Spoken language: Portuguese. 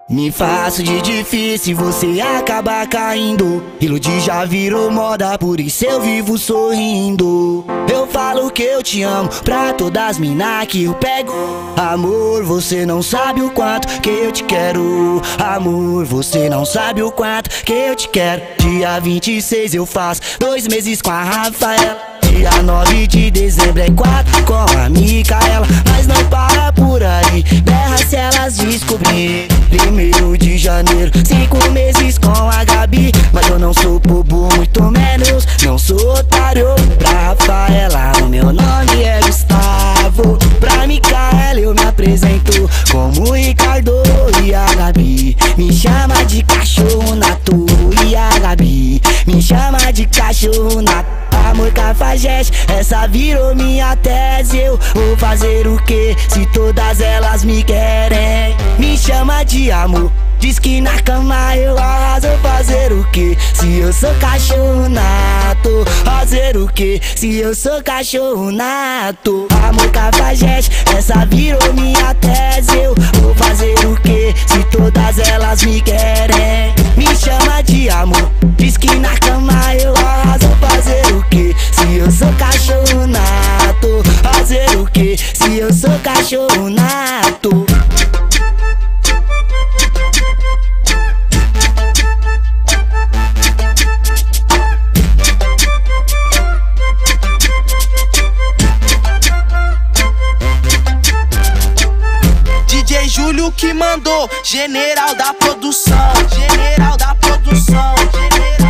Me faço de difícil, você acaba caindo. Iludir já virou moda, por isso eu vivo sorrindo. Eu falo que eu te amo pra todas as mina que eu pego. Amor, você não sabe o quanto que eu te quero. Amor, você não sabe o quanto que eu te quero. Dia 26 eu faço 2 meses com a Rafaela. Dia 9 de dezembro é 4 com a Micaela. Mas não para por aí, berra se elas descobrir. 1º de janeiro, 5 meses com a Gabi. Mas eu não sou bobo, muito menos, não sou otário. Pra Rafaela o meu nome é Gustavo. Pra Micaela eu me apresento como Ricardo. E a Gabi me chama de cachorro nato. E a Gabi me chama de cachorro nato. Amor cafajeste, essa virou minha tese. Eu vou fazer o que se todas elas me querem? Me chama de amor, diz que na cama eu arraso. Fazer o que se eu sou cachorro nato? Fazer o que se eu sou cachorro nato? Amor cafajeste, essa virou minha tese. Eu vou fazer o que se todas elas me querem? Me chama de amor, diz que na cama eu arraso. Fazer o que se eu sou cachorro nato? Fazer o que se eu sou cachorro nato? DJ Júlio que mandou, general da produção, general da produção, general.